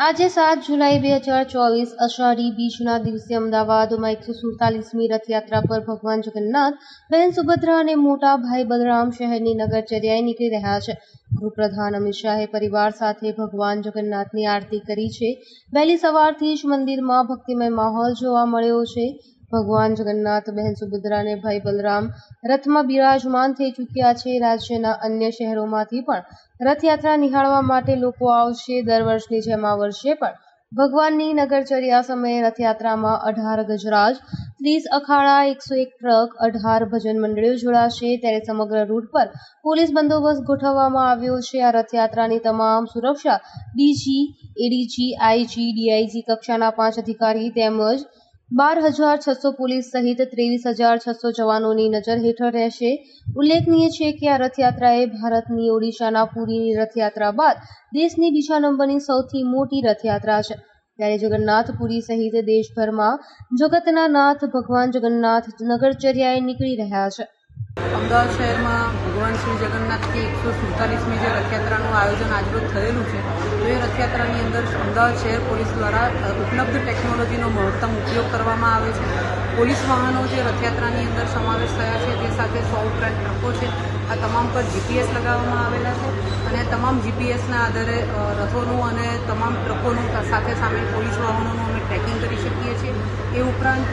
આજે 7 જુલાઈ 2024 અષાઢી બીજના દિવસે અમદાવાદમાં 147મી રથયાત્રા પર ભગવાન જગન્નાથ, બહેન સુભદ્રા અને મોટા ભાઈ બલરામ શહેરની નગરચર્યાએ નીકળી રહ્યા છે. ગૃહપ્રધાન અમિત શાહે પરિવાર સાથે ભગવાન જગન્નાથની આરતી કરી છે. વહેલી સવારથી જ મંદિરમાં ભક્તિમય માહોલ જોવા મળ્યો છે. ભગવાન જગન્નાથ, બહેન સુભદ્રા અને ભાઈ બલરામ રથમાં બિરાજમાન થઈ ચૂક્યા છે. રાજ્યના અન્ય શહેરોમાંથી પણ રથયાત્રા નિહાળવા માટે લોકો આવશે. દર વર્ષની જેમ આ વર્ષે પણ ભગવાનની નગરચર્યા સમયે રથયાત્રામાં 18 ગજરાજ, 30 અખાડા, 101 ટ્રક, 18 ભજન મંડળીઓ જોડાશે. ત્યારે સમગ્ર રૂટ પર પોલીસ બંદોબસ્ત ગોઠવવામાં આવ્યો છે. આ રથયાત્રાની તમામ સુરક્ષા ડીજી, એડીજી, આઈજી, ડીઆઈજી કક્ષાના 5 અધિકારી તેમજ 12,600 પોલીસ સહિત 23,600 જવાનોની નજર હેઠળ રહેશે. ઉલ્લેખનીય છે કે આ રથયાત્રા એ ભારતની ઓડિશાના પુરીની રથયાત્રા બાદ દેશની બીજા નંબરની સૌથી મોટી રથયાત્રા છે. ત્યારે જગન્નાથપુરી સહિત દેશભરમાં જગતના નાથ ભગવાન જગન્નાથ નગરચર્યાએ નીકળી રહ્યા છે. અમદાવાદ શહેરમાં ભગવાન શ્રી જગન્નાથની 147મી જે રથયાત્રાનું આયોજન આજરોજ થયેલું છે, તો એ રથયાત્રાની અંદર અમદાવાદ શહેર પોલીસ દ્વારા ઉપલબ્ધ ટેકનોલોજીનો મહત્તમ ઉપયોગ કરવામાં આવે છે. પોલીસ વાહનો જે રથયાત્રાની અંદર સમાવેશ થયા છે તે સાથે 100 ઉપરાંત ટ્રકો છે. આ તમામ પર જીપીએસ લગાવવામાં આવેલા છે અને તમામ જીપીએસના આધારે રથોનું અને તમામ ટ્રકોનું સાથે સામેલ પોલીસ વાહનોનું અમે ટ્રેકિંગ કરી શકીએ છીએ. એ ઉપરાંત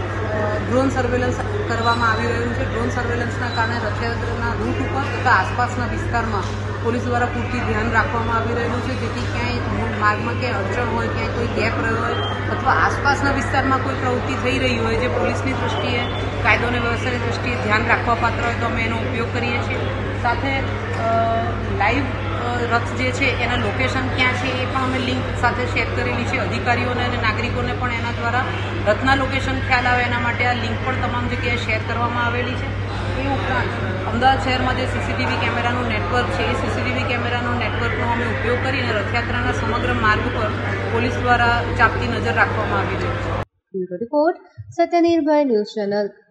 ડ્રોન સર્વેલન્સ કરવામાં આવી રહ્યું છે. ડ્રોન સર્વેલન્સના કારણે રથયાત્રાના રૂટ ઉપર તથા આસપાસના વિસ્તારમાં પોલીસ દ્વારા પૂરતી ધ્યાન રાખવામાં આવી રહ્યું છે, જેથી ક્યાંય માર્ગમાં ક્યાંય અડચણ હોય, ક્યાંય કોઈ ગેપ રહ્યો હોય અથવા આસપાસના વિસ્તારમાં કોઈ પ્રવૃત્તિ થઈ રહી હોય જે પોલીસની દૃષ્ટિએ, કાયદો અને વ્યવસ્થાની દૃષ્ટિએ ધ્યાન રાખવા પાત્ર હોય તો અમે એનો ઉપયોગ કરીએ છીએ. સાથે લાઈવ રથ જે છે એના લોકેશન ક્યાં છે એ પણ અમે લિંક સાથે શેર કરેલી છે. અધિકારીઓને અને નાગરિકોને પણ એના દ્વારા રથના લોકેશન ખ્યાલ આવે એના માટે આ લિંક પણ તમામ જગ્યાએ શેર કરવામાં આવેલી છે. એ ઉપરાંત અમદાવાદ શહેરમાં જે સીસીટીવી કેમેરાનું નેટવર્ક છે, એ સીસીટીવી કેમેરાનું નેટવર્કનો અમે ઉપયોગ કરીને રથયાત્રાના સમગ્ર માર્ગ પર પોલીસ દ્વારા ચાંપતી નજર રાખવામાં આવી રહી છે. Report Satyanirbhay news channel.